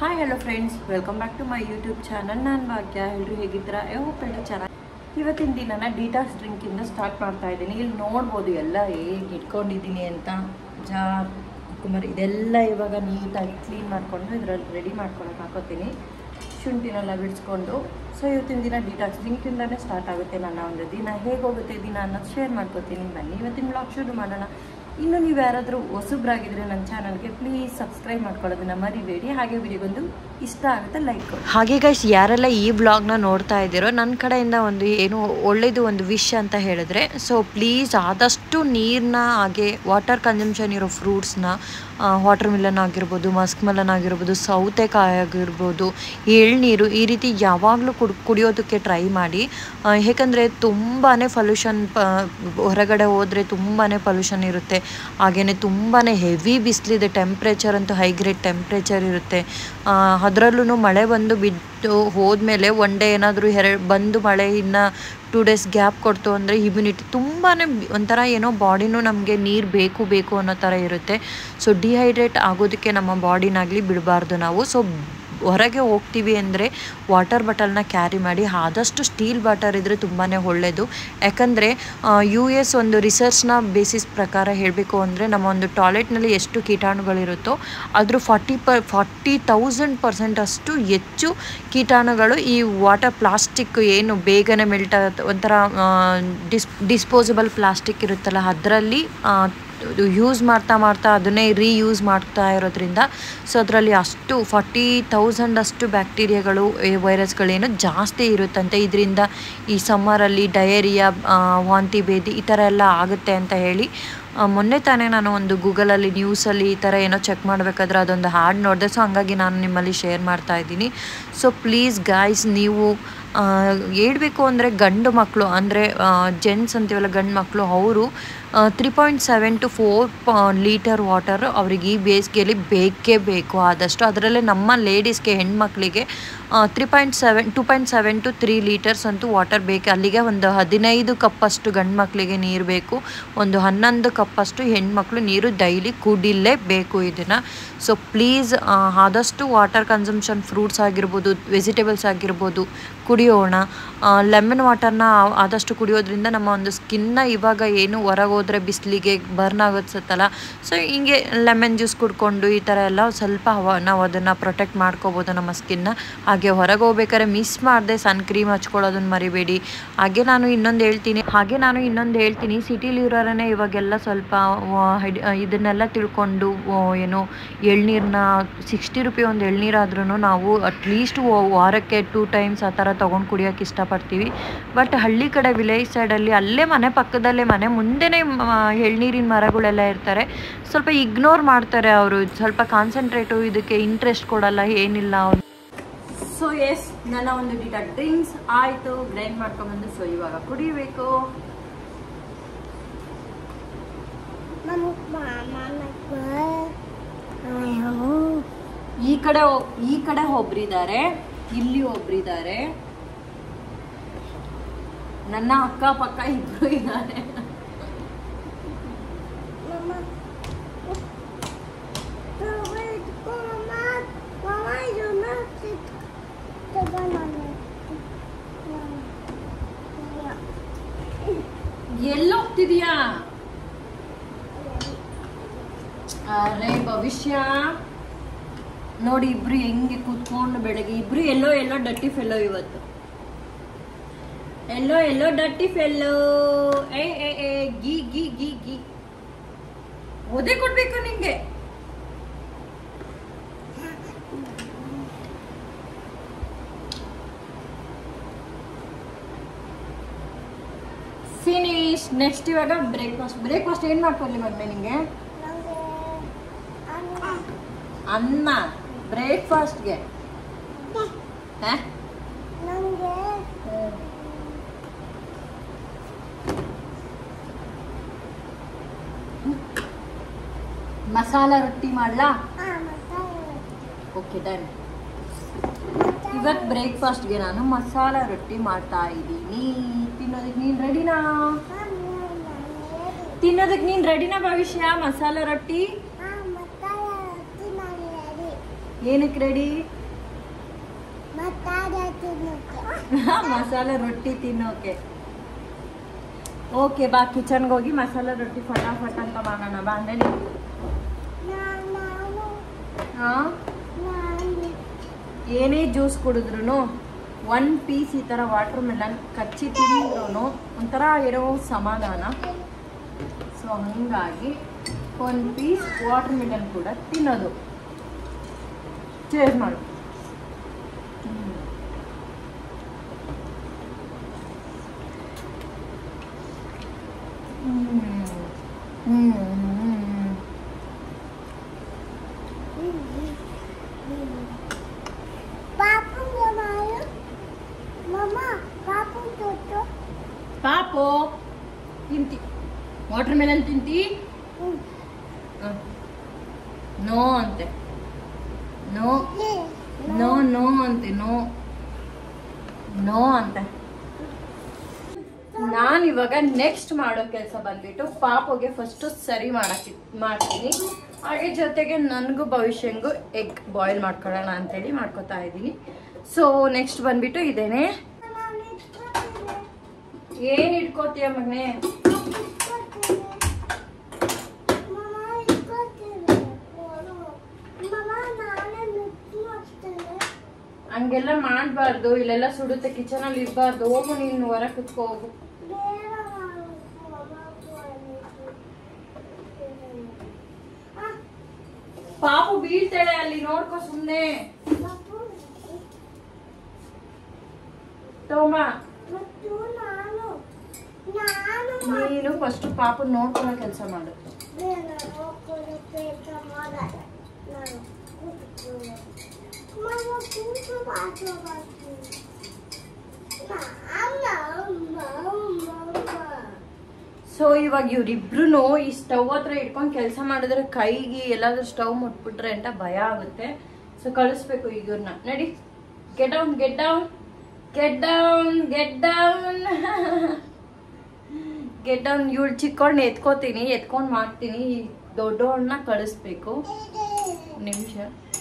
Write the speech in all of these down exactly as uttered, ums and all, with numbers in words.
Hi hello friends, welcome back to my YouTube channel. ನಾನು ಭಾಗ್ಯ. ಎಲ್ಲರೂ ಹೇಗಿದ್ದೀರಾ? ಐ ಹೋಪ್ ಎಲ್ಲ ಚೆನ್ನಾಗಿ. ಇವತ್ತಿನ ದಿನನ ಡಿಟಾಕ್ಸ್ ಡ್ರಿಂಕಿಂದ ಸ್ಟಾರ್ಟ್ ಮಾಡ್ತಾ ಇದ್ದೀನಿ. ಇಲ್ಲಿ ನೋಡ್ಬೋದು ಎಲ್ಲ ಹೇಗೆ ಇಟ್ಕೊಂಡಿದ್ದೀನಿ ಅಂತ. ಜಾರ್, ಕುಕ್ಕುಂಬರ್ ಇದೆಲ್ಲ ಇವಾಗ ನೀಟಾಗಿ ಕ್ಲೀನ್ ಮಾಡಿಕೊಂಡು ಇದರಲ್ಲಿ ರೆಡಿ ಮಾಡ್ಕೊಳಕ್ಕೆ ಹಾಕೋತೀನಿ. ಶುಂಠಿನೆಲ್ಲ ಬಿಡಿಸ್ಕೊಂಡು. ಸೊ ಇವತ್ತಿನ ದಿನ ಡಿಟಾಕ್ಸ್ ಡ್ರಿಂಕಿಂದನೇ ಸ್ಟಾರ್ಟ್ ಆಗುತ್ತೆ. ನನ್ನ ಒಂದು ದಿನ ಹೇಗೆ ಹೋಗುತ್ತೆ ದಿನ ಅನ್ನೋದು ಶೇರ್ ಮಾಡ್ಕೋತೀನಿ. ಬನ್ನಿ ಇವತ್ತಿನ ಬ್ಲಾಗ್ ಶುರು ಮಾಡೋಣ. ಇನ್ನು ನೀವು ಯಾರಾದರೂ ಹೊಸಬ್ರಾಗಿದ್ರೆ ನನ್ನ ಚಾನಲ್ಗೆ ಪ್ಲೀಸ್ ಸಬ್ಸ್ಕ್ರೈಬ್ ಮಾಡ್ಕೊಳ್ಳೋದನ್ನ ಮರಿಬೇಡಿ. ಹಾಗೆ ವಿಡಿಯೋಗೊಂದು ಇಷ್ಟ ಆಗುತ್ತೆ ಲೈಕ್ ಕೊಡಿ. ಹಾಗೆ ಗೈಸ್, ಯಾರೆಲ್ಲ ಈ ಬ್ಲಾಗ್ನ ನೋಡ್ತಾ ಇದ್ದೀರೋ ನನ್ನ ಕಡೆಯಿಂದ ಒಂದು ಏನು ಒಳ್ಳೇದು ಒಂದು ವಿಶ್ ಅಂತ ಹೇಳಿದ್ರೆ, ಸೊ ಪ್ಲೀಸ್ ಆದಷ್ಟು ನೀರನ್ನ, ಹಾಗೆ ವಾಟರ್ ಕನ್ಸಂಪ್ಷನ್ ಇರೋ ಫ್ರೂಟ್ಸ್ನ, ವಾಟರ್ ಮಿಲನ್ ಆಗಿರ್ಬೋದು, ಮಸ್ಕ್ ಮೆಲನ್ ಆಗಿರ್ಬೋದು, ಸೌತೆಕಾಯಿ ಆಗಿರ್ಬೋದು, ಎಳ್ನೀರು, ಈ ರೀತಿ ಯಾವಾಗಲೂ ಕುಡ್ ಕುಡಿಯೋದಕ್ಕೆ ಟ್ರೈ ಮಾಡಿ. ಏಕೆಂದರೆ ತುಂಬಾ ಪೊಲ್ಯೂಷನ್, ಪ ಹೊರಗಡೆ ಹೋದರೆ ತುಂಬಾ ಪೊಲ್ಯೂಷನ್ ಇರುತ್ತೆ. ಹಾಗೆಯೇ ತುಂಬಾ ಹೆವಿ ಬಿಸಿಲಿದೆ. ಟೆಂಪ್ರೇಚರ್ ಅಂತೂ ಹೈ ಗ್ರೇಡ್ ಟೆಂಪ್ರೇಚರ್ ಇರುತ್ತೆ. ಅದರಲ್ಲೂ ಮಳೆ ಬಂದು ಬಿದ್ದು ಹೋದ್ಮೇಲೆ ಒನ್ ಡೇ ಏನಾದರೂ ಎರಡು ಬಂದು ಮಳೆ ಇನ್ನು ಟೂ ಡೇಸ್ ಗ್ಯಾಪ್ ಕೊಡ್ತು ಅಂದರೆ ಇಮ್ಯುನಿಟಿ ತುಂಬಾ ಒಂಥರ ಏನೋ ಬಾಡಿನೂ ನಮಗೆ ನೀರು ಬೇಕು ಬೇಕು ಅನ್ನೋ ಥರ ಇರುತ್ತೆ. ಸೊ ಡಿಹೈಡ್ರೇಟ್ ಆಗೋದಕ್ಕೆ ನಮ್ಮ ಬಾಡಿನಾಗಲಿ ಬಿಡಬಾರ್ದು ನಾವು. ಸೊ ಹೊರಗೆ ಹೋಗ್ತೀವಿ ಅಂದರೆ ವಾಟರ್ ಬಾಟಲ್ನ ಕ್ಯಾರಿ ಮಾಡಿ. ಆದಷ್ಟು ಸ್ಟೀಲ್ ಬಾಟಲ್ ಇದ್ದರೆ ತುಂಬಾ ಒಳ್ಳೆಯದು. ಯಾಕಂದರೆ ಯು ಎಸ್ ಒಂದು ರಿಸರ್ಚ್ನ ಬೇಸಿಸ್ ಪ್ರಕಾರ ಹೇಳಬೇಕು ಅಂದರೆ, ನಮ್ಮ ಒಂದು ಟಾಯ್ಲೆಟ್ನಲ್ಲಿ ಎಷ್ಟು ಕೀಟಾಣುಗಳಿರುತ್ತೋ ಅದ್ರ ಫಾರ್ಟಿ ಪ ಫಾರ್ಟಿ ತೌಸಂಡ್ ಪರ್ಸೆಂಟ್ ಅಷ್ಟು ಹೆಚ್ಚು ಕೀಟಾಣುಗಳು ಈ ವಾಟರ್ ಪ್ಲಾಸ್ಟಿಕ್ ಏನು ಬೇಗನೆ ಮೆಲ್ಟ್ ಒಂಥರ ಡಿಸ್ ಡಿಸ್ಪೋಸಬಲ್ ಪ್ಲಾಸ್ಟಿಕ್ ಇರುತ್ತಲ್ಲ, ಅದರಲ್ಲಿ ಯೂಸ್ ಮಾಡ್ತಾ ಮಾಡ್ತಾ ಅದನ್ನೇ ರೀಯೂಸ್ ಮಾಡ್ತಾ ಇರೋದ್ರಿಂದ ಸೊ ಅದರಲ್ಲಿ ಅಷ್ಟು ಫಾರ್ಟಿ ತೌಸಂಡ್ ಅಷ್ಟು ಬ್ಯಾಕ್ಟೀರಿಯಾಗಳು, ವೈರಸ್ಗಳೇನು ಜಾಸ್ತಿ ಇರುತ್ತಂತೆ. ಇದರಿಂದ ಈ ಸಮ್ಮರಲ್ಲಿ ಡಯೇರಿಯಾ, ವಾಂತಿ ಭೇದಿ ಈ ಥರ ಎಲ್ಲ ಆಗುತ್ತೆ ಅಂತ ಹೇಳಿ ಮೊನ್ನೆ ತಾನೇ ನಾನು ಒಂದು ಗೂಗಲಲ್ಲಿ ನ್ಯೂಸಲ್ಲಿ ಈ ಥರ ಏನೋ ಚೆಕ್ ಮಾಡಬೇಕಾದ್ರೆ ಅದೊಂದು ಹಾಡ್ ನೋಡಿದೆ. ಸೊ ಹಂಗಾಗಿ ನಾನು ನಿಮ್ಮಲ್ಲಿ ಶೇರ್ ಮಾಡ್ತಾ ಇದ್ದೀನಿ. ಸೊ ಪ್ಲೀಸ್ ಗಾಯ್ಸ್, ನೀವು ಹೇಳ್ಬೇಕು ಅಂದರೆ ಗಂಡು ಮಕ್ಕಳು ಅಂದರೆ ಜೆಂಟ್ಸ್ ಅಂತೀವಲ್ಲ, ಗಂಡು ಮಕ್ಕಳು, ಅವರು three point seven to four litre water ಅವ್ರಿಗೆ ಈ ಬೇಸಿಗೆಯಲ್ಲಿ ಬೇಕೇ ಬೇಕು ಆದಷ್ಟು. ಅದರಲ್ಲೇ ನಮ್ಮ ಲೇಡೀಸ್ಗೆ, ಹೆಣ್ಮಕ್ಳಿಗೆ three point seven two point seven to three litres ಅಂತೂ ವಾಟರ್ ಬೇಕು. ಅಲ್ಲಿಗೆ ಒಂದು ಹದಿನೈದು ಕಪ್ಪಷ್ಟು ಗಂಡು ಮಕ್ಕಳಿಗೆ ನೀರು ಬೇಕು, ಒಂದು ಹನ್ನೊಂದು ಕಪ್ಪಷ್ಟು ಹೆಣ್ಮಕ್ಳು ನೀರು ಡೈಲಿ ಕುಡಿಲೇಬೇಕು ಇದನ್ನು. ಸೊ ಪ್ಲೀಸ್ ಆದಷ್ಟು ವಾಟರ್ ಕನ್ಸಂಪ್ಷನ್, ಫ್ರೂಟ್ಸ್ ಆಗಿರ್ಬೋದು, ವೆಜಿಟೇಬಲ್ಸ್ ಆಗಿರ್ಬೋದು ಕುಡಿಯೋಣ. ಲೆಮನ್ ವಾಟರ್ನ ಆದಷ್ಟು ಕುಡಿಯೋದ್ರಿಂದ ನಮ್ಮ ಒಂದು ಸ್ಕಿನ್ನ ಇವಾಗ ಏನು ಹೊರಗೆ ಹೋದರೆ ಬಿಸಿಲಿಗೆ ಬರ್ನ್ ಆಗುತ್ತಲ್ಲ, ಸೊ ಹಿಂಗೆ ಲೆಮನ್ ಜ್ಯೂಸ್ ಕುಡ್ಕೊಂಡು ಈ ಥರ ಎಲ್ಲ ಸ್ವಲ್ಪ ನಾವು ಅದನ್ನು ಪ್ರೊಟೆಕ್ಟ್ ಮಾಡ್ಕೋಬೋದು ನಮ್ಮ ಸ್ಕಿನ್ನ. ಹಾಗೆ ಹೊರಗೆ ಹೋಗ್ಬೇಕಾದ್ರೆ ಮಿಸ್ ಮಾಡದೆ ಸನ್ ಕ್ರೀಮ್ ಹಚ್ಕೊಳ್ಳೋದನ್ನ ಮರಿಬೇಡಿ. ಹಾಗೆ ನಾನು ಇನ್ನೊಂದು ಹೇಳ್ತೀನಿ ಹಾಗೆ ನಾನು ಇನ್ನೊಂದು ಹೇಳ್ತೀನಿ ಸಿಟಿಲಿರೋರೇ ಇವಾಗೆಲ್ಲ ಸ್ವಲ್ಪ ಇದನ್ನೆಲ್ಲ ತಿಳ್ಕೊಂಡು ಏನು ಎಳ್ನೀರನ್ನ ಸಿಕ್ಸ್ಟಿ ರುಪಿ ಒಂದು ಎಳ್ನೀರಾದ್ರೂ ನಾವು ಅಟ್ಲೀಸ್ಟ್ ವಾರಕ್ಕೆ ಟೂ ಟೈಮ್ಸ್ ಆ ಥರ ತೊಗೊಂಡು ಕುಡಿಯೋಕ್ಕೆ ಇಷ್ಟಪಡ್ತೀವಿ. ಬಟ್ ಹಳ್ಳಿ ಕಡೆ, ವಿಲೇಜ್ ಸೈಡಲ್ಲಿ ಅಲ್ಲೇ ಮನೆ ಪಕ್ಕದಲ್ಲೇ, ಮನೆ ಮುಂದೆನೇ ಎಳ್ನೀರಿನ ಮರಗಳೆಲ್ಲ ಇರ್ತಾರೆ. ಸ್ವಲ್ಪ ಇಗ್ನೋರ್ ಮಾಡ್ತಾರೆ ಅವರು, ಸ್ವಲ್ಪ ಕಾನ್ಸಂಟ್ರೇಟು ಇದಕ್ಕೆ ಇಂಟ್ರೆಸ್ಟ್ ಕೊಡಲ್ಲ, ಏನಿಲ್ಲ ಅವ್ರು. ಸೊ ಎಸ್, ನನ್ನ ಒಂದು ಡಿಟಾಕ್ಸ್ ಡ್ರಿಂಕ್ಸ್ ಆಯಿತು, ಗ್ರೈಂಡ್ ಮಾಡ್ಕೊಂಡ್ಬಂದು. ಸೊ ಇವಾಗ ಕುಡಿಬೇಕು. ಈ ಕಡೆ ಈ ಕಡೆ ಒಬ್ರಿದ್ದಾರೆ, ಇಲ್ಲಿ ಒಬ್ರಿದ್ದಾರೆ, ನನ್ನ ಅಕ್ಕ ಪಕ್ಕ ಇಬ್ರು ಇದ್ದಾರೆ. ಎಲ್ಲೋಗ್ತಿದೀಯಾ? ಅರೆ ಭವಿಷ್ಯ ನೋಡಿ, ಇಬ್ರು ಹೆಂಗೆ ಕೂತ್ಕೊಂಡು ಬೆಳಗ್ಗೆ ಇಬ್ರು ಎಲ್ಲೋ ಎಲ್ಲೋ ಡಟ್ಟಿ ಫೆಲ್ಲೋ. ಇವತ್ತು ಎಲ್ಲೋ ಎಲ್ಲೋ ಡಟ್ಟಿ ಫೆಲ್ಲೋ. ಏ ಏ ಏ ಗಿ ಗಿ ಗಿ ಗಿ ಓದೇ ಕೊಡ್ಬೇಕು ನಿಂಗೆ. ಫಿನಿಶ್. ನೆಕ್ಸ್ಟ್ ಇವಾಗ ಬ್ರೇಕ್ಫಾಸ್ಟ್. ಬ್ರೇಕ್ಫಾಸ್ಟ್ ಏನು ಮಾಡ್ಕೊಳ್ಳಿ ಮಮ್ಮಿ ನಿಂಗೆ? ಅನ್ನ. ಬ್ರೇಕ್ಫಾಸ್ಟ್ಗೆ ಮಸಾಲ ರೊಟ್ಟಿ ಮಾಡ್ಲಾ? Okay done. ಇವತ್ತು ಬ್ರೇಕ್ಫಾಸ್ಟ್ಗೆ ನಾನು ಮಸಾಲ ರೊಟ್ಟಿ ಮಾಡ್ತಾ ಇದ್ದೀನಿ. ತಿನ್ನೋದಕ್ಕೆ ನೀನು ರೆಡಿನಾ? ತಿನ್ನೋದಕ್ಕೆ ನೀನು ರೆಡಿನಾ ಭವಿಷ್ಯ? ಮಸಾಲ ರೊಟ್ಟಿ ಏನಕ್ಕೆ ರೆಡಿ? ಮಸಾಲೆ ರೊಟ್ಟಿ ತಿನ್ನೋಕೆ. ಓಕೆ ಬಾ, ಕಿಚನ್ಗೆ ಹೋಗಿ ಮಸಾಲೆ ರೊಟ್ಟಿ ಫಟಾಫಟ್ ಅಂತ ಮಾಡೋಣ ಬಾ. ನಡಿ. ಹಾಂ, ಏನೇ ಜ್ಯೂಸ್ ಕುಡಿದ್ರು ಒನ್ ಪೀಸ್ ಈ ಥರ ವಾಟರ್ ಮೆಲನ್ ಕಚ್ಚಿ ತಿಂದ್ರೂ ಒಂಥರ ಇರೋ ಸಮಾಧಾನ. ಸೊ ಹಾಗಾಗಿ ಒಂದು ಪೀಸ್ ವಾಟರ್ ಮೆಲನ್ ಕೂಡ ತಿನ್ನೋದು. ಚೇರ್ ಮಾಡು. ಪಾಪು ತಿಂತಿ ವಾಟರ್ ಮೆಲನ್ ತಿಂತಿ? ನೋ ಅಂತೆ. ನೋ ನೋ ನೋ ಅಂತೆ. ನೋ ನೋ ಅಂತೆ. ನಾನು ಇವಾಗ ನೆಕ್ಸ್ಟ್ ಮಾಡೋ ಕೆಲಸ ಬಂದ್ಬಿಟ್ಟು ಪಾಪುಗೆ ಫಸ್ಟ್ ಸರಿ ಮಾಡಕ್ಕೆ ಮಾಡ್ತೀನಿ. ಹಾಗೆ ಜೊತೆಗೆ ನನಗೂ ಭವಿಷ್ಯಂಗೂ ಎಗ್ ಬಾಯ್ಲ್ ಮಾಡ್ಕೊಳ್ಳೋಣ ಅಂತೇಳಿ ಮಾಡ್ಕೊತಾ ಇದ್ದೀನಿ. ಸೊ ನೆಕ್ಸ್ಟ್ ಬಂದ್ಬಿಟ್ಟು ಇದೇನೆ. ಏನ್ ಇಟ್ಕೋತೀಯ ಮಗನೇ? ಹಂಗೆಲ್ಲ ಮಾಡಬಾರ್ದು, ಇಲ್ಲೆಲ್ಲ ಸುಡುತ್ತೆ, ಕಿಚನ್ ಅಲ್ಲಿ ಇರಬಾರ್ದು. ಹೋಗು ನೀನು ಹೊರ ಕುತ್ಕೋ ಹೋಗು. ಪಾಪು ಬೀಳ್ತಾಳೆ ಅಲ್ಲಿ, ನೋಡ್ಕೋ ಸುಮ್ನೆ. ತೋಮಾ ನೀನು ಫಸ್ಟ್ ಪಾಪು ನೋಡ್ಕೊಳ್ಳೋ ಕೆಲಸ ಮಾಡು. ಸೊ ಇವಾಗ ಇವ್ರಿಬ್ರು ಈ ಸ್ಟವ್ ಹತ್ರ ಇಟ್ಕೊಂಡು ಕೆಲಸ ಮಾಡಿದ್ರೆ ಕೈಗೆ ಎಲ್ಲಾದ್ರೂ ಸ್ಟವ್ ಮುಟ್ಬಿಟ್ರೆ ಅಂತ ಭಯ ಆಗುತ್ತೆ. ಸೊ ಕಳಿಸ್ಬೇಕು ಈಗ ಇವ್ರನ್ನ. ನಡಿ, get down get down get down get down get down. ಇವಳು ಚಿಕ್ಕವಳನ್ನ ಎತ್ಕೋತೀನಿ, ಎತ್ಕೊಂಡು ಮಾಡ್ತೀನಿ. ದೊಡ್ಡವಳನ್ನ ಕಳಿಸ್ಬೇಕು. ನಿಮಿಷ.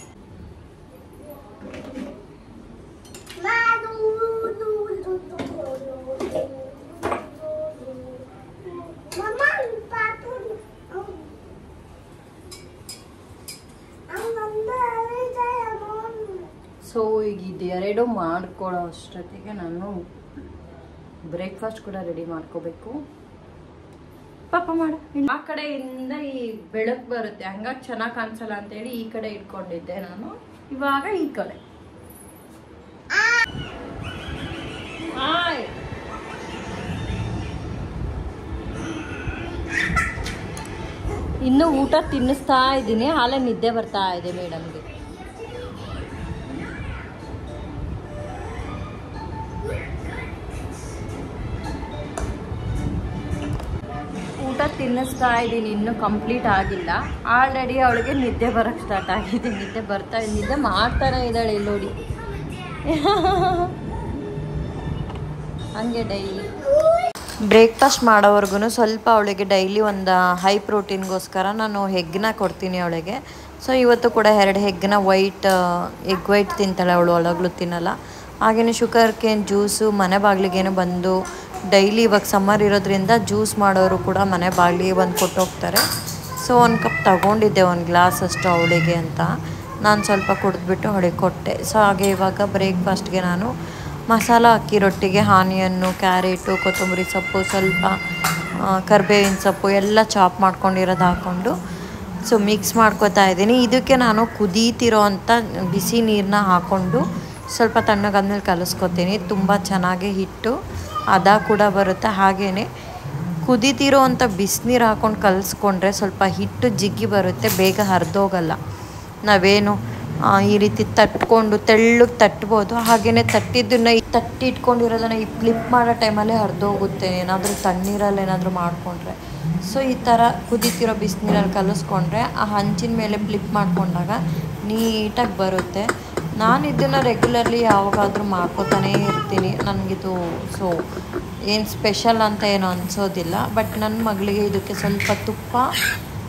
ಸೊ ಈಗ ಇದೆರಡು ಮಾಡ್ಕೊಳ್ಳೋ ಅಷ್ಟೊತ್ತಿಗೆ ನಾನು ಬ್ರೇಕ್ಫಾಸ್ಟ್ ಕೂಡ ರೆಡಿ ಮಾಡ್ಕೋಬೇಕು. ಪಾಪ ಮಾಡು. ಆ ಕಡೆಯಿಂದ ಈ ಬೆಳಕು ಬರುತ್ತೆ, ಹಂಗಾಗಿ ಚೆನ್ನಾಗಿ ಕಾಣಿಸಲ್ಲ ಅಂತೇಳಿ ಈ ಕಡೆ ಇಟ್ಕೊಂಡಿದ್ದೆ ನಾನು. ಇವಾಗ ಈ ಕಡೆ. ಹಾಯ್, ಇನ್ನು ಊಟ ತಿನ್ನಿಸ್ತಾ ಇದ್ದೀನಿ. ಹಾಲೆ ನಿದ್ದೆ ಬರ್ತಾ ಇದೆ ಮೇಡಮ್ಗೆ. ಊಟ ತಿನ್ನಿಸ್ತಾ ಇದ್ದೀನಿ, ಇನ್ನೂ ಕಂಪ್ಲೀಟ್ ಆಗಿಲ್ಲ. ಆಲ್ರೆಡಿ ಅವಳಿಗೆ ನಿದ್ದೆ ಬರೋಕ್ಕೆ ಸ್ಟಾರ್ಟ್ ಆಗಿದೆ. ನಿದ್ದೆ ಬರ್ತಾ ನಿದ್ದೆ ಮಾಡ್ತಾನೆ ಇದ್ದಾಳೆ ಇಲ್ಲಿ ನೋಡಿ. ಹಂಗೆ ಡೈಲಿ ಬ್ರೇಕ್ಫಾಸ್ಟ್ ಮಾಡೋವರೆಗೂ ಸ್ವಲ್ಪ ಅವಳಿಗೆ ಡೈಲಿ ಒಂದು ಹೈ ಪ್ರೋಟೀನ್ಗೋಸ್ಕರ ನಾನು ಎಗ್ನ ಕೊಡ್ತೀನಿ ಅವಳಿಗೆ. ಸೊ ಇವತ್ತು ಕೂಡ ಎರಡು ಎಗ್ನ ವೈಟ್ ಎಗ್ ವೈಟ್ ತಿಂತಾಳೆ ಅವಳು, ಒಳಗಲು ತಿನ್ನಲ್ಲ. ಹಾಗೆಯೇ ಶುಗರ್ ಕೇನ್ ಜ್ಯೂಸು ಮನೆ ಬಾಗಿಲಿಗೇನು ಬಂದು ಡೈಲಿ ಇವಾಗ ಸಮ್ಮರ್ ಇರೋದ್ರಿಂದ ಜ್ಯೂಸ್ ಮಾಡೋರು ಕೂಡ ಮನೆ ಬಾಗಿಲಿಗೆ ಬಂದು ಕೊಟ್ಟೋಗ್ತಾರೆ. ಸೊ ಒಂದು ಕಪ್ ತಗೊಂಡಿದ್ದೆ, ಒಂದು ಗ್ಲಾಸ್ ಅಷ್ಟು ಅವಳಿಗೆ ಅಂತ. ನಾನು ಸ್ವಲ್ಪ ಕುಡಿದ್ಬಿಟ್ಟು ಅವಳಿಗೆ ಕೊಟ್ಟೆ. ಸೊ ಹಾಗೆ ಇವಾಗ ಬ್ರೇಕ್ಫಾಸ್ಟ್ಗೆ ನಾನು ಮಸಾಲ ಅಕ್ಕಿ ರೊಟ್ಟಿಗೆ ಆನಿಯನ್ನು, ಕ್ಯಾರೆಟು, ಕೊತ್ತಂಬರಿ ಸೊಪ್ಪು, ಸ್ವಲ್ಪ ಕರಿಬೇವಿನ ಸೊಪ್ಪು ಎಲ್ಲ ಚಾಪ್ ಮಾಡ್ಕೊಂಡಿರೋದು ಹಾಕ್ಕೊಂಡು ಸೊ ಮಿಕ್ಸ್ ಮಾಡ್ಕೊತಾ ಇದ್ದೀನಿ. ಇದಕ್ಕೆ ನಾನು ಕುದೀತಿರೋ ಅಂಥ ಬಿಸಿ ನೀರನ್ನ ಹಾಕ್ಕೊಂಡು ಸ್ವಲ್ಪ ತಣ್ಣಗಾದ್ಮೇಲೆ ಕಲಿಸ್ಕೊತೀನಿ. ತುಂಬ ಚೆನ್ನಾಗಿ ಹಿಟ್ಟು ಅದ ಕೂಡ ಬರುತ್ತೆ. ಹಾಗೆಯೇ ಕುದೀತಿರೋ ಅಂಥ ಬಿಸಿನೀರು ಹಾಕ್ಕೊಂಡು ಕಲಿಸ್ಕೊಂಡ್ರೆ ಸ್ವಲ್ಪ ಹಿಟ್ಟು ಜಿಗ್ಗಿ ಬರುತ್ತೆ, ಬೇಗ ಹರಿದೋಗಲ್ಲ. ನಾವೇನು ಈ ರೀತಿ ತಟ್ಕೊಂಡು ತೆಳ್ಳಗೆ ತಟ್ಬೋದು. ಹಾಗೆಯೇ ತಟ್ಟಿದ್ದನ್ನು ತಟ್ಟಿ ಇಟ್ಕೊಂಡಿರೋದನ್ನು ಈ ಫ್ಲಿಪ್ ಮಾಡೋ ಟೈಮಲ್ಲೇ ಹರಿದೋಗುತ್ತೆ, ಏನಾದರೂ ತಣ್ಣೀರಲ್ಲಿ ಏನಾದರೂ ಮಾಡಿಕೊಂಡ್ರೆ. ಸೊ ಈ ಥರ ಕುದೀತಿರೋ ಬಿಸಿನೀರಲ್ಲಿ ಕಲಿಸ್ಕೊಂಡ್ರೆ ಆ ಹಂಚಿನ ಮೇಲೆ ಫ್ಲಿಪ್ ಮಾಡಿಕೊಂಡಾಗ ನೀಟಾಗಿ ಬರುತ್ತೆ. ನಾನು ಇದನ್ನು ರೆಗ್ಯುಲರ್ಲಿ ಯಾವಾಗಾದರೂ ಮಾಡ್ಕೋತಾನೇ ಇರ್ತೀನಿ. ನನಗಿದು ಸೊ ಏನು ಸ್ಪೆಷಲ್ ಅಂತ ಏನು ಅನಿಸೋದಿಲ್ಲ. ಬಟ್ ನನ್ನ ಮಗಳಿಗೆ ಇದಕ್ಕೆ ಸ್ವಲ್ಪ ತುಪ್ಪ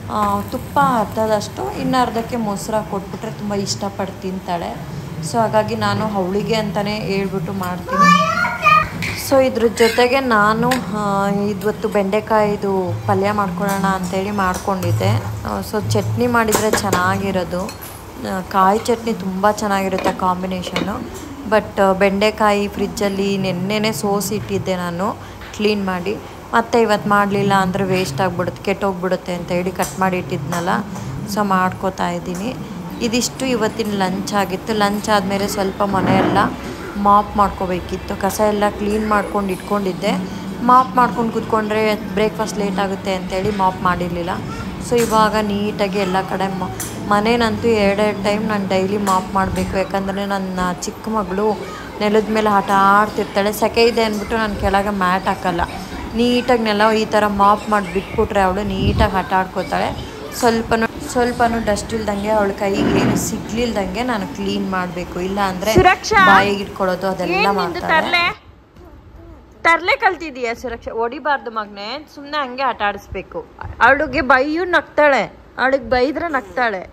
ತುಪ್ಪ ಅರ್ಧದಷ್ಟು, ಇನ್ನು ಅರ್ಧಕ್ಕೆ ಮೊಸರು ಕೊಟ್ಬಿಟ್ರೆ ತುಂಬ ಇಷ್ಟಪಟ್ಟು ತಿಂತಾಳೆ. ಸೊ ಹಾಗಾಗಿ ನಾನು ಅವಳಿಗೆ ಅಂತಲೇ ಹೇಳ್ಬಿಟ್ಟು ಮಾಡ್ತೀನಿ. ಸೊ ಇದ್ರ ಜೊತೆಗೆ ನಾನು ಇವತ್ತು ಬೆಂಡೆಕಾಯಿದು ಪಲ್ಯ ಮಾಡ್ಕೊಳ್ಳೋಣ ಅಂಥೇಳಿ ಮಾಡ್ಕೊಂಡಿದ್ದೆ. ಸೊ ಚಟ್ನಿ ಮಾಡಿದರೆ ಚೆನ್ನಾಗಿರೋದು, ಕಾಯಿ ಚಟ್ನಿ ತುಂಬ ಚೆನ್ನಾಗಿರುತ್ತೆ ಕಾಂಬಿನೇಷನ್ನು. ಬಟ್ ಬೆಂಡೆಕಾಯಿ ಫ್ರಿಜ್ಜಲ್ಲಿ ನೆನ್ನೆನೇ ಸೋಸಿ ಇಟ್ಟಿದ್ದೆ ನಾನು ಕ್ಲೀನ್ ಮಾಡಿ. ಮತ್ತು ಇವತ್ತು ಮಾಡಲಿಲ್ಲ ಅಂದರೆ ವೇಸ್ಟ್ ಆಗಿಬಿಡುತ್ತೆ, ಕೆಟ್ಟೋಗ್ಬಿಡುತ್ತೆ ಅಂತ ಹೇಳಿ ಕಟ್ ಮಾಡಿ ಇಟ್ಟಿದ್ನಲ್ಲ. ಸೊ ಮಾಡ್ಕೋತಾ ಇದ್ದೀನಿ. ಇದಿಷ್ಟು ಇವತ್ತಿನ ಲಂಚ್ ಆಗಿತ್ತು. ಲಂಚ್ ಆದಮೇಲೆ ಸ್ವಲ್ಪ ಮನೆಯೆಲ್ಲ ಮಾಪ್ ಮಾಡ್ಕೋಬೇಕಿತ್ತು. ಕಸ ಎಲ್ಲ ಕ್ಲೀನ್ ಮಾಡ್ಕೊಂಡು ಇಟ್ಕೊಂಡಿದ್ದೆ. ಮಾಪ್ ಮಾಡ್ಕೊಂಡು ಕೂತ್ಕೊಂಡ್ರೆ ಬ್ರೇಕ್ಫಾಸ್ಟ್ ಲೇಟ್ ಆಗುತ್ತೆ ಅಂತೇಳಿ ಮಾಪ್ ಮಾಡಿರಲಿಲ್ಲ. ಸೊ ಇವಾಗ ನೀಟಾಗಿ ಎಲ್ಲ ಕಡೆ ಮನೇನಂತೂ ಎರಡೆರಡು ಟೈಮ್ ನಾನು ಡೈಲಿ ಮಾಪ್ ಮಾಡಬೇಕು. ಯಾಕಂದರೆ ನನ್ನ ಚಿಕ್ಕ ಮಗಳು ನೆಲದ ಮೇಲೆ ಆಟ ಆಡ್ತಿರ್ತಾಳೆ. ಸೆಕೆ ಇದೆ ಅಂದ್ಬಿಟ್ಟು ನಾನು ಕೆಳಗೆ ಮ್ಯಾಟ್ ಹಾಕಲ್ಲ. ನೀಟಾಗಿ ನೆಲ ಈ ಥರ ಮಾಪ್ ಮಾಡಿ ಬಿಟ್ಬಿಟ್ರೆ ಅವಳು ನೀಟಾಗಿ ಆಟ ಆಡ್ಕೋತಾಳೆ. ಸ್ವಲ್ಪನೂ ಸ್ವಲ್ಪನೂ ಡಸ್ಟ್ ಇಲ್ದಂಗೆ ಅವಳ ಕೈಗೆ ಏನು ಸಿಗ್ಲಿಲ್ದಂಗೆ ನಾನು ಕ್ಲೀನ್ ಮಾಡಬೇಕು. ಇಲ್ಲ ಅಂದರೆ ಬಾಯಿಗೆ ಇಟ್ಕೊಳ್ಳೋದು ಅದೆಲ್ಲ ಮಾಡ್ತಾಳೆ. ತರಲೆ ಕಲ್ತಿದೀಯ ಸುರಕ್ಷಾ? ಹೊಡಿಬಾರ್ದು ಮಗನೇ, ಸುಮ್ಮನೆ ಹಂಗೆ ಆಟ ಆಡಿಸ್ಬೇಕು. ಅವಳಿಗೆ ಬೈಯು ನಗ್ತಾಳೆ, ಅವಳಿಗೆ ಬೈದ್ರೆ ನಗ್ತಾಳೆ.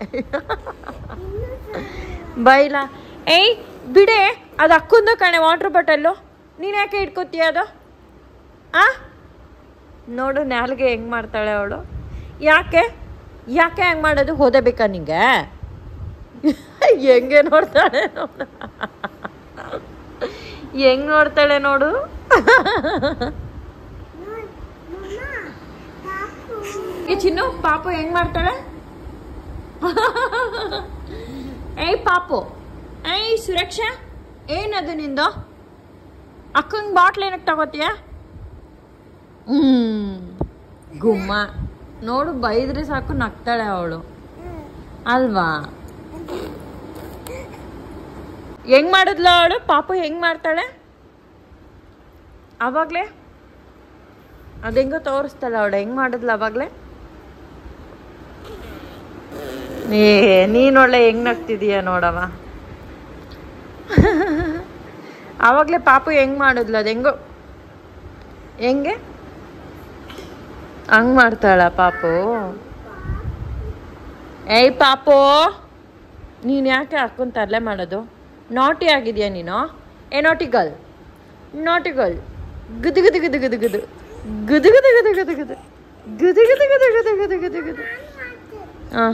ಬೈಲ ಏಯ್ ಬಿಡೆ, ಅದು ಅಕ್ಕೊಂದು ಕಣೆ ವಾಟ್ರ್ ಬಾಟಲ್ಲು, ನೀನು ಯಾಕೆ ಇಟ್ಕೋತೀಯ ಅದು? ಆ ನೋಡು ನಾಲ್ಗೆ ಹೆಂಗೆ ಮಾಡ್ತಾಳೆ ಅವಳು. ಯಾಕೆ ಯಾಕೆ ಹೆಂಗೆ ಮಾಡೋದು? ಓದಬೇಕಾ ನಿಂಗೆ? ಹೆಂಗೆ ನೋಡ್ತಾಳೆ ನೋಡು, ಹೆಂಗೆ ನೋಡ್ತಾಳೆ ನೋಡು. ಈ ಚಿನ್ನು ಪಾಪು ಹೆಂಗ್ ಮಾಡ್ತಾಳೆ? ಏಯ್ ಪಾಪು, ಏಯ್ ಸುರಕ್ಷಾ, ಏನದು ನಿಂದು? ಅಕ್ಕಂಗೆ ಬಾಟ್ಲ್ ಏನಕ್ಕೆ ತಗೋತೀಯ? ಹ್ಮ್ ಗುಮ್ಮ ನೋಡು, ಬೈದ್ರೆ ಸಾಕು ನಗ್ತಾಳೆ ಅವಳು ಅಲ್ವಾ? ಹೆಂಗ್ ಮಾಡಿದ್ಲ ಅವಳು? ಪಾಪು ಹೆಂಗ್ ಮಾಡ್ತಾಳೆ ಅವಾಗ್ಲೇ? ಅದೆಂಗೋ ತೋರಿಸ್ತಾಳೆ ಅವಳು ಹೆಂಗ್ ಮಾಡಿದ್ಲ ಅವಾಗ್ಲೇ. ಏ ನೀನೊಳ್ಳೆ ಹೆಂಗ್ ನಗ್ತಿದೀಯ ನೋಡವ. ಅವಾಗ್ಲೇ ಪಾಪು ಹೆಂಗ್ ಮಾಡಿದ್ಲ? ಅದು ಹೆಂಗೋ ಹೆಂಗೆ ಹಂಗ್ ಮಾಡ್ತಾಳ ಪಾಪು. ಏಯ್ ಪಾಪು, ನೀನು ಯಾಕೆ ಹಾಕೊಂಡು ತರಲೆ ಮಾಡೋದು? ನಾಟಿ ಆಗಿದೆಯಾ ನೀನು? ಏ ನಾಟಿ ಗರ್ಲ್, ನಾಟಿ ಗರ್ಲ್. ಗುದು ಗುದು ಗುದು ಗುದು ಗುದು ಗುದು ಗುದು ಗುದು ಗುದು ಗುದು ಗುದು ಗುದು ಗುದು ಗುದು ಗುದು ಗುದು ಗುದು. ಹಾಂ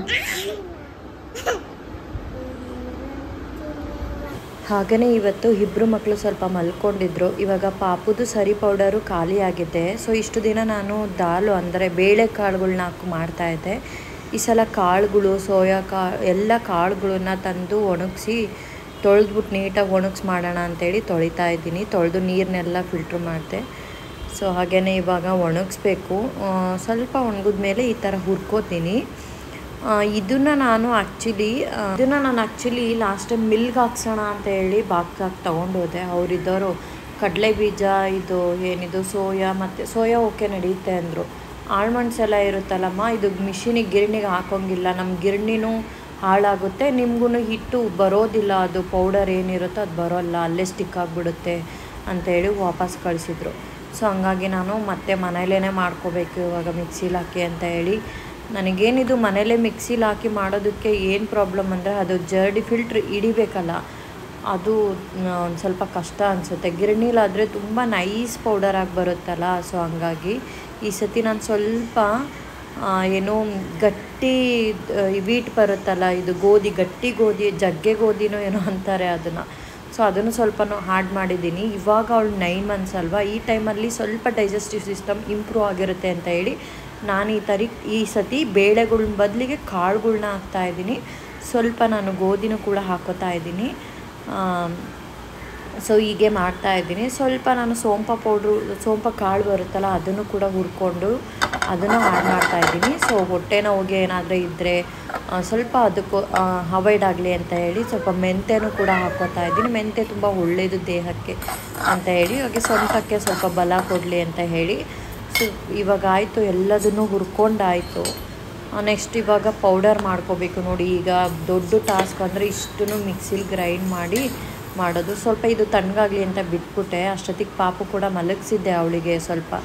ಹಾಗೆಯೇ ಇವತ್ತು ಇಬ್ಬರು ಮಕ್ಕಳು ಸ್ವಲ್ಪ ಮಲ್ಕೊಂಡಿದ್ರು. ಇವಾಗ ಪಾಪುದು ಸರಿ ಪೌಡರು ಖಾಲಿ ಆಗಿದೆ. ಸೊ ಇಷ್ಟು ದಿನ ನಾನು ದಾಲು ಅಂದರೆ ಬೇಳೆಕಾಳುಗಳ್ನ ಹಾಕಿ ಮಾಡ್ತಾಯಿದ್ದೆ. ಈ ಸಲ ಕಾಳುಗಳು, ಸೋಯಾ ಕಾಳು ಎಲ್ಲ ಕಾಳುಗಳನ್ನ ತಂದು ಒಣಗಿಸಿ ತೊಳೆದ್ಬಿಟ್ಟು ನೀಟಾಗಿ ಒಣಗಿಸಿ ಮಾಡೋಣ ಅಂಥೇಳಿ ತೊಳಿತಾ ಇದ್ದೀನಿ. ತೊಳೆದು ನೀರನ್ನೆಲ್ಲ ಫಿಲ್ಟ್ರ್ ಮಾಡಿದೆ. ಸೊ ಹಾಗೆಯೇ ಇವಾಗ ಒಣಗಿಸ್ಬೇಕು. ಸ್ವಲ್ಪ ಒಣಗಿದ ಮೇಲೆ ಈ ಥರ ಹುರ್ಕೋತೀನಿ. ಇದನ್ನು ನಾನು ಆ್ಯಕ್ಚುಲಿ ಇದನ್ನು ನಾನು ಆ್ಯಕ್ಚುಲಿ ಲಾಸ್ಟ್ ಟೈಮ್ ಮಿಲ್ಗೆ ಹಾಕ್ಸೋಣ ಅಂತ ಹೇಳಿ ಬಾಕ್ಸಾಗಿ ತೊಗೊಂಡೋದೆ. ಅವರಿದ್ದವರು ಕಡಲೆ ಬೀಜ, ಇದು ಏನಿದು ಸೋಯಾ ಮತ್ತು ಸೋಯಾ ಓಕೆ ನಡೆಯುತ್ತೆ ಅಂದರು. ಆಲ್ಮಂಡ್ಸ್ ಎಲ್ಲ ಇರುತ್ತಲ್ಲಮ್ಮ, ಇದು ಮಿಷಿನಿಗೆ ಗಿರಣಿಗೆ ಹಾಕೋಂಗಿಲ್ಲ, ನಮ್ಮ ಗಿರಣಿನೂ ಹಾಳಾಗುತ್ತೆ, ನಿಮಗೂ ಹಿಟ್ಟು ಬರೋದಿಲ್ಲ, ಅದು ಪೌಡರ್ ಏನಿರುತ್ತೋ ಅದು ಬರೋಲ್ಲ, ಅಲ್ಲೇ ಸ್ಟಿಕ್ ಆಗಿಬಿಡುತ್ತೆ ಅಂತೇಳಿ ವಾಪಸ್ ಕಳಿಸಿದ್ರು. ಸೊ ಹಂಗಾಗಿ ನಾನು ಮತ್ತೆ ಮನೇಲೇ ಮಾಡ್ಕೋಬೇಕು ಇವಾಗ ಮಿಕ್ಸಿಲಿ ಹಾಕಿ ಅಂತ ಹೇಳಿ. ನನಗೇನಿದು ಮನೇಲೇ ಮಿಕ್ಸಿಲಿ ಹಾಕಿ ಮಾಡೋದಕ್ಕೆ ಏನು ಪ್ರಾಬ್ಲಮ್ ಅಂದರೆ ಅದು ಜರ್ಡಿ ಫಿಲ್ಟ್ರ್ ಹಿಡಿಬೇಕಲ್ಲ, ಅದು ಒಂದು ಸ್ವಲ್ಪ ಕಷ್ಟ ಅನಿಸುತ್ತೆ. ಗಿರಣಿಲಾದರೆ ತುಂಬ ನೈಸ್ ಪೌಡರಾಗಿ ಬರುತ್ತಲ್ಲ. ಸೊ ಹಂಗಾಗಿ ಈ ಸತಿ ನಾನು ಸ್ವಲ್ಪ ಏನೋ ಗಟ್ಟಿ ವೀಟ್ ಬರುತ್ತಲ್ಲ, ಇದು ಗೋಧಿ, ಗಟ್ಟಿ ಗೋಧಿ, ಜಗ್ಗೆ ಗೋಧಿನೋ ಏನೋ ಅಂತಾರೆ ಅದನ್ನು. ಸೊ ಅದನ್ನು ಸ್ವಲ್ಪನೂ ಹಾಡ್ ಮಾಡಿದ್ದೀನಿ. ಇವಾಗ ಅವಳು ನೈನ್ ಮಂತ್ಸ್ ಅಲ್ವಾ, ಈ ಟೈಮಲ್ಲಿ ಸ್ವಲ್ಪ ಡೈಜೆಸ್ಟಿವ್ ಸಿಸ್ಟಮ್ ಇಂಪ್ರೂವ್ ಆಗಿರುತ್ತೆ ಅಂತ ಹೇಳಿ ನಾನು ಈ ತರಿ ಈ ಸತಿ ಬೇಳೆಗಳ್ನ ಬದಲಿಗೆ ಕಾಳುಗಳ್ನ ಹಾಕ್ತಾಯಿದ್ದೀನಿ. ಸ್ವಲ್ಪ ನಾನು ಗೋಧಿನೂ ಕೂಡ ಹಾಕೋತಾ ಇದ್ದೀನಿ. ಸೊ ಹೀಗೆ ಮಾಡ್ತಾಯಿದ್ದೀನಿ. ಸ್ವಲ್ಪ ನಾನು ಸೋಂಪ ಪೌಡ್ರು, ಸೋಂಪ ಕಾಳು ಬರುತ್ತಲ್ಲ ಅದನ್ನು ಕೂಡ ಹುರ್ಕೊಂಡು ಅದನ್ನು ಆ್ಯಡ್ ಮಾಡ್ತಾಯಿದ್ದೀನಿ. ಸೊ ಹೊಟ್ಟೆ ನೋವಿಗೆ ಏನಾದರೂ ಇದ್ದರೆ ಸ್ವಲ್ಪ ಅದಕ್ಕೂ ಅವಾಯ್ಡ್ ಆಗಲಿ ಅಂತ ಹೇಳಿ ಸ್ವಲ್ಪ ಮೆಂತ್ಯನೂ ಕೂಡ ಹಾಕ್ಕೋತಾ ಇದ್ದೀನಿ. ಮೆಂತ್ಯ ತುಂಬ ಒಳ್ಳೆಯದು ದೇಹಕ್ಕೆ ಅಂತ ಹೇಳಿ, ಹಾಗೆ ಸೊಂಟಕ್ಕೆ ಸ್ವಲ್ಪ ಬಲ ಕೊಡಲಿ ಅಂತ ಹೇಳಿ. ಸೊ ಇವಾಗ ಆಯಿತು, ಎಲ್ಲದನ್ನು ಹುರ್ಕೊಂಡಾಯಿತು. ನೆಕ್ಸ್ಟ್ ಇವಾಗ ಪೌಡರ್ ಮಾಡ್ಕೋಬೇಕು. ನೋಡಿ, ಈಗ ದೊಡ್ಡ ಟಾಸ್ಕ್ ಅಂದರೆ ಇಷ್ಟನ್ನು ಮಿಕ್ಸಿಲಿ ಗ್ರೈಂಡ್ ಮಾಡಿ ಮಾಡೋದು. ಸ್ವಲ್ಪ ಇದು ತಣ್ಣಗಾಗಲಿ ಅಂತ ಬಿಟ್ಬಿಟ್ಟೆ. ಅಷ್ಟೊತ್ತಿಗೆ ಪಾಪು ಕೂಡ ಮಲಗಿಸಿದ್ದೆ ಅವಳಿಗೆ ಸ್ವಲ್ಪ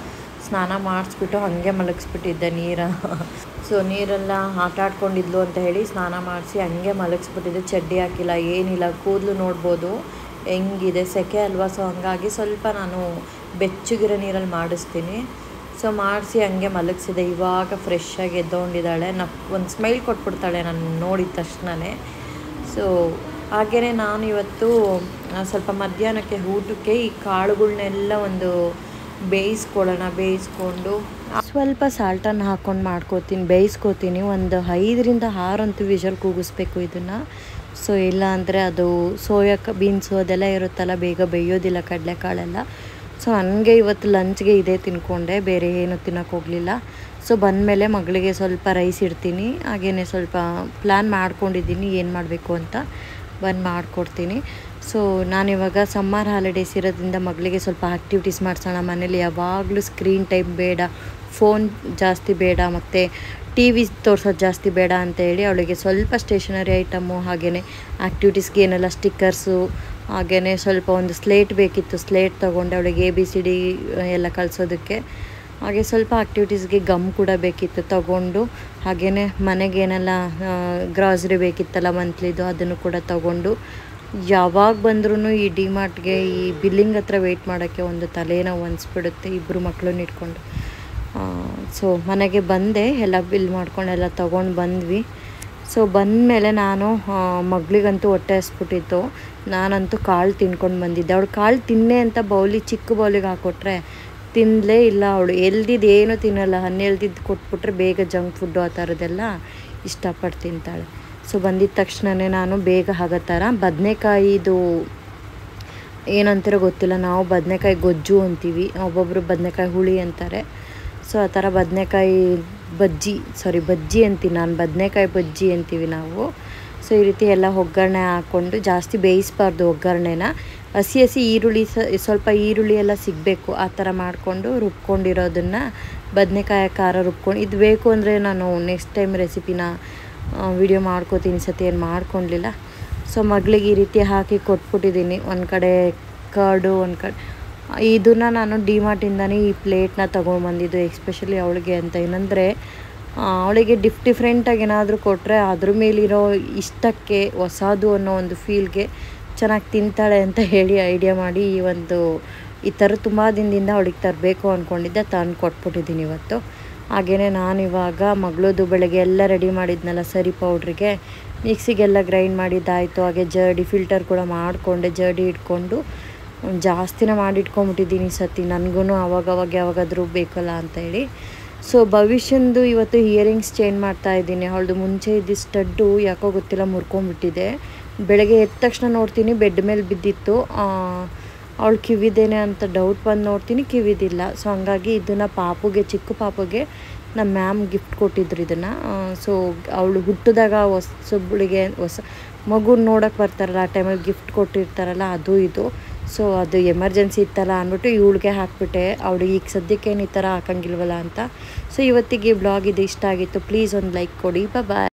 ಸ್ನಾನ ಮಾಡಿಸ್ಬಿಟ್ಟು ಹಾಗೆ ಮಲಗಿಸ್ಬಿಟ್ಟಿದ್ದೆ ನೀರು. ಸೊ ನೀರೆಲ್ಲ ಆಟ ಆಡ್ಕೊಂಡಿದ್ಲು ಅಂತ ಹೇಳಿ ಸ್ನಾನ ಮಾಡಿಸಿ ಹಂಗೆ ಮಲಗಿಸ್ಬಿಟ್ಟಿದ್ದೆ. ಚಡ್ಡಿ ಹಾಕಿಲ್ಲ, ಏನಿಲ್ಲ. ಕೂದಲು ನೋಡ್ಬೋದು ಹೆಂಗಿದೆ, ಸೆಕೆ ಅಲ್ವಾ. ಸೊ ಹಂಗಾಗಿ ಸ್ವಲ್ಪ ನಾನು ಬೆಚ್ಚಗಿರೋ ನೀರಲ್ಲಿ ಮಾಡಿಸ್ತೀನಿ. ಸೊ ಮಾಡಿಸಿ ಹಂಗೆ ಮಲಗಿಸಿದೆ. ಇವಾಗ ಫ್ರೆಶ್ಶಾಗಿ ಎದ್ದೊಂಡಿದ್ದಾಳೆ. ನ ಒಂದು ಸ್ಮೈಲ್ ಕೊಟ್ಬಿಡ್ತಾಳೆ ನಾನು ನೋಡಿದ ತಕ್ಷಣವೇ. ಸೊ ಹಾಗೆಯೇ ನಾನು ಇವತ್ತು ಸ್ವಲ್ಪ ಮಧ್ಯಾಹ್ನಕ್ಕೆ ಊಟಕ್ಕೆ ಈ ಕಾಳುಗಳನ್ನೆಲ್ಲ ಒಂದು ಬೇಯಿಸ್ಕೊಳ್ಳೋಣ. ಬೇಯಿಸ್ಕೊಂಡು ಸ್ವಲ್ಪ ಸಾಲ್ಟನ್ನು ಹಾಕ್ಕೊಂಡು ಮಾಡ್ಕೋತೀನಿ, ಬೇಯಿಸ್ಕೋತೀನಿ. ಒಂದು ಐದರಿಂದ ಆರಂತೂ ವಿಷಲ್ ಕೂಗಿಸ್ಬೇಕು ಇದನ್ನು. ಸೊ ಇಲ್ಲ ಅಂದರೆ ಅದು ಸೋಯಾ ಬೀನ್ಸು ಅದೆಲ್ಲ ಇರುತ್ತಲ್ಲ, ಬೇಗ ಬೇಯೋದಿಲ್ಲ ಕಡಲೆಕಾಳೆಲ್ಲ. ಸೊ ನನಗೆ ಇವತ್ತು ಲಂಚ್ಗೆ ಇದೇ ತಿನ್ಕೊಂಡೆ, ಬೇರೆ ಏನು ತಿನ್ನೋಕೆ ಹೋಗಲಿಲ್ಲ. ಸೊ ಬಂದಮೇಲೆ ಮಗಳಿಗೆ ಸ್ವಲ್ಪ ರೈಸ್ ಇಡ್ತೀನಿ. ಹಾಗೆಯೇ ಸ್ವಲ್ಪ ಪ್ಲ್ಯಾನ್ ಮಾಡ್ಕೊಂಡಿದ್ದೀನಿ ಏನು ಮಾಡಬೇಕು ಅಂತ, ಬಂದು ಮಾಡಿಕೊಡ್ತೀನಿ. ಸೊ ನಾನಿವಾಗ ಸಮ್ಮರ್ ಹಾಲಿಡೇಸ್ ಇರೋದ್ರಿಂದ ಮಗಳಿಗೆ ಸ್ವಲ್ಪ ಆ್ಯಕ್ಟಿವಿಟೀಸ್ ಮಾಡಿಸೋಣ. ಮನೇಲಿ ಯಾವಾಗಲೂ ಸ್ಕ್ರೀನ್ ಟೈಮ್ ಬೇಡ, ಫೋನ್ ಜಾಸ್ತಿ ಬೇಡ, ಮತ್ತು ಟಿ ವಿ ತೋರಿಸೋದು ಜಾಸ್ತಿ ಬೇಡ ಅಂತೇಳಿ ಅವಳಿಗೆ ಸ್ವಲ್ಪ ಸ್ಟೇಷನರಿ ಐಟಮು, ಹಾಗೆಯೇ ಆ್ಯಕ್ಟಿವಿಟೀಸ್ಗೆ ಏನೆಲ್ಲ ಸ್ಟಿಕ್ಕರ್ಸು, ಹಾಗೆಯೇ ಸ್ವಲ್ಪ ಒಂದು ಸ್ಲೇಟ್ ಬೇಕಿತ್ತು. ಸ್ಲೇಟ್ ತೊಗೊಂಡೆ ಅವಳಿಗೆ ಎ ಬಿ ಸಿ ಡಿ ಎಲ್ಲ ಕಲಿಸೋದಕ್ಕೆ. ಹಾಗೆ ಸ್ವಲ್ಪ ಆ್ಯಕ್ಟಿವಿಟೀಸ್ಗೆ ಗಮ್ ಕೂಡ ಬೇಕಿತ್ತು ತಗೊಂಡು, ಹಾಗೆಯೇ ಮನೆಗೇನೆಲ್ಲ ಗ್ರಾಸರಿ ಬೇಕಿತ್ತಲ್ಲ ಮಂತ್ಲಿದು, ಅದನ್ನು ಕೂಡ ತಗೊಂಡು. ಯಾವಾಗ ಬಂದ್ರೂ ಈ ಡಿಮಾರ್ಟ್ಗೆ ಈ ಬಿಲ್ಲಿಂಗ್ ಹತ್ರ ವೆಯ್ಟ್ ಮಾಡೋಕ್ಕೆ ಒಂದು ತಲೆನೋವು ಅನಿಸ್ಬಿಡುತ್ತೆ, ಇಬ್ಬರು ಮಕ್ಕಳನ್ನ ಇಟ್ಕೊಂಡು. ಸೊ ಮನೆಗೆ ಬಂದೆ, ಎಲ್ಲ ಬಿಲ್ ಮಾಡ್ಕೊಂಡೆಲ್ಲ ತೊಗೊಂಡು ಬಂದ್ವಿ. ಸೊ ಬಂದಮೇಲೆ ನಾನು ಮಗಳಿಗಂತೂ ಹೊಟ್ಟೆ ಹಸ್ಬಿಟ್ಟಿತ್ತು. ನಾನಂತೂ ಕಾಳು ತಿನ್ಕೊಂಡು ಬಂದಿದ್ದೆ. ಅವಳು ಕಾಳು ತಿನ್ನೆ ಅಂತ ಬೌಲಿಗೆ, ಚಿಕ್ಕ ಬೌಲಿಗೆ ಹಾಕ್ಕೊಟ್ರೆ ತಿನ್ನಲೇ ಇಲ್ಲ ಅವಳು. ಎಲ್ದಿದ್ದು ಏನೂ ತಿನ್ನಲ್ಲ, ಹನ್ನೆಲ್ದಿದ್ದು ಕೊಟ್ಬಿಟ್ರೆ ಬೇಗ ಜಂಕ್ ಫುಡ್ಡು ಆ ಥರದ್ದೆಲ್ಲ ಇಷ್ಟಪಟ್ಟು ತಿಂತಾಳೆ. ಸೊ ಬಂದಿದ್ದ ತಕ್ಷಣವೇ ನಾನು ಬೇಗ ಆಗೋ ಥರ ಬದನೆಕಾಯಿದು ಏನಂತಾರೋ ಗೊತ್ತಿಲ್ಲ, ನಾವು ಬದನೆಕಾಯಿ ಗೊಜ್ಜು ಅಂತೀವಿ, ಒಬ್ಬೊಬ್ಬರು ಬದನೆಕಾಯಿ ಹುಳಿ ಅಂತಾರೆ. ಸೊ ಆ ಥರ ಬದನೆಕಾಯಿ ಬಜ್ಜಿ, ಸಾರಿ ಬಜ್ಜಿ ಅಂತೀವಿ, ನಾನು ಬದನೆಕಾಯಿ ಬಜ್ಜಿ ಅಂತೀವಿ ನಾವು. ಸೊ ಈ ರೀತಿ ಎಲ್ಲ ಒಗ್ಗರಣೆ ಹಾಕ್ಕೊಂಡು, ಜಾಸ್ತಿ ಬೇಯಿಸಬಾರ್ದು ಒಗ್ಗರಣೆನ, ಹಸಿ ಹಸಿ ಈರುಳ್ಳಿ ಸ ಸ್ವಲ್ಪ ಈರುಳ್ಳಿ ಎಲ್ಲ ಸಿಗಬೇಕು ಆ ಥರ ಮಾಡಿಕೊಂಡು ರುಬ್ಕೊಂಡಿರೋದನ್ನು ಬದನೆಕಾಯಿ ಖಾರ ರುಬ್ಕೊಂಡು, ಇದು ಬೇಕು ಅಂದರೆ ನಾನು ನೆಕ್ಸ್ಟ್ ಟೈಮ್ ರೆಸಿಪಿನ ವಿಡಿಯೋ ಮಾಡ್ಕೋತೀನಿ, ಸತಿ ಏನು ಮಾಡ್ಕೊಳ್ಲಿಲ್ಲ. ಸೊ ಮಗಳಿಗೆ ಈ ರೀತಿ ಹಾಕಿ ಕೊಟ್ಬಿಟ್ಟಿದ್ದೀನಿ. ಒಂದು ಕಡೆ ಕರ್ಡು, ಒಂದು ಕಡೆ ಇದನ್ನು ನಾನು ಡಿಮಾರ್ಟಿಂದನೇ ಈ ಪ್ಲೇಟ್ನ ತೊಗೊಂಡ್ಬಂದಿದ್ದು ಎಕ್ಸ್ಪೆಷಲಿ ಅವಳಿಗೆ ಅಂತ. ಏನಂದರೆ ಅವಳಿಗೆ ಡಿಫ್ ಡಿಫ್ರೆಂಟಾಗಿ ಏನಾದರೂ ಕೊಟ್ಟರೆ ಅದ್ರ ಮೇಲಿರೋ ಇಷ್ಟಕ್ಕೆ ಹೊಸದು ಅನ್ನೋ ಒಂದು ಫೀಲ್ಗೆ ಚೆನ್ನಾಗಿ ತಿಂತಾಳೆ ಅಂತ ಹೇಳಿ ಐಡಿಯಾ ಮಾಡಿ ಈ ಒಂದು ಈ ಥರ ತುಂಬ ದಿನದಿಂದ ಅವಳಿಗೆ ತರಬೇಕು ಅಂದ್ಕೊಂಡಿದ್ದೆ, ತಂದು ಕೊಟ್ಬಿಟ್ಟಿದ್ದೀನಿ ಇವತ್ತು. ಹಾಗೆಯೇ ನಾನಿವಾಗ ಮಗಳದು ಬೆಳಗ್ಗೆ ಎಲ್ಲ ರೆಡಿ ಮಾಡಿದ್ನಲ್ಲ ಸರಿ ಪೌಡ್ರಿಗೆ, ಮಿಕ್ಸಿಗೆಲ್ಲ ಗ್ರೈಂಡ್ ಮಾಡಿದ್ದಾಯಿತು. ಹಾಗೆ ಜರ್ಡಿ ಫಿಲ್ಟರ್ ಕೂಡ ಮಾಡಿಕೊಂಡೆ, ಜರ್ಡಿ ಇಟ್ಕೊಂಡು ಜಾಸ್ತಿನೇ ಮಾಡಿಟ್ಕೊಂಬಿಟ್ಟಿದ್ದೀನಿ ಸತಿ, ನನಗೂ ಅವಾಗವಾಗ ಯಾವಾಗಾದರೂ ಬೇಕಲ್ಲ ಅಂತೇಳಿ. ಸೊ ಭವಿಷ್ಯಂದು ಇವತ್ತು ಇಯರಿಂಗ್ಸ್ ಚೇಂಜ್ ಮಾಡ್ತಾಯಿದ್ದೀನಿ. ಅವಳದು ಮುಂಚೆ ಇದ್ದ ಸ್ಟಡ್ಡು ಯಾಕೋ ಗೊತ್ತಿಲ್ಲ ಮುರ್ಕೊಂಬಿಟ್ಟಿದೆ. ಬೆಳಗ್ಗೆ ಎದ್ದ ತಕ್ಷಣ ನೋಡ್ತೀನಿ ಬೆಡ್ ಮೇಲೆ ಬಿದ್ದಿತ್ತು. ಅವಳು ಕಿವಿದೇನೆ ಅಂತ ಡೌಟ್ ಬಂದು ನೋಡ್ತೀನಿ, ಕಿವಿದಿಲ್ಲ. ಸೊ ಹಂಗಾಗಿ ಇದನ್ನು ಪಾಪುಗೆ, ಚಿಕ್ಕ ಪಾಪುಗೆ ನಮ್ಮ ಮ್ಯಾಮ್ ಗಿಫ್ಟ್ ಕೊಟ್ಟಿದ್ರು ಇದನ್ನು. ಸೊ ಅವಳು ಹುಟ್ಟಿದಾಗ ಹೊಸೊಬ್ಬಳಿಗೆ ಹೊಸ ಮಗು ನೋಡೋಕ್ಕೆ ಬರ್ತಾರಲ್ಲ, ಆ ಟೈಮಲ್ಲಿ ಗಿಫ್ಟ್ ಕೊಟ್ಟಿರ್ತಾರಲ್ಲ, ಅದು ಇದು. ಸೊ ಅದು ಎಮರ್ಜೆನ್ಸಿ ಇತ್ತಲ್ಲ ಅಂದ್ಬಿಟ್ಟು ಇವಳಿಗೆ ಹಾಕ್ಬಿಟ್ಟೆ. ಅವಳಿಗೆ ಈಗ ಸದ್ಯಕ್ಕೇನು ಈ ಥರ ಹಾಕಂಗಿಲ್ವಲ್ಲ ಅಂತ. ಸೊ ಇವತ್ತಿಗೆ ಬ್ಲಾಗ್ ಇದು ಇಷ್ಟ ಆಗಿತ್ತು, ಪ್ಲೀಸ್ ಒಂದು ಲೈಕ್ ಕೊಡಿ. ಬಾಯ್.